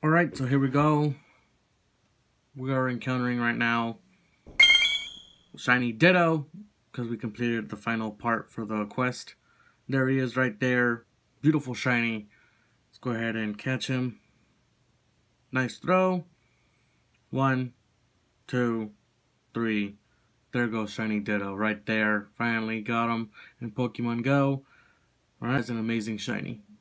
Alright, so here we go. We are encountering right now shiny Ditto, because we completed the final part for the quest. There he is right there. Beautiful shiny. Let's go ahead and catch him. Nice throw. 1, 2, 3. There goes shiny Ditto right there. Finally got him in Pokemon Go. Alright, it's an amazing shiny.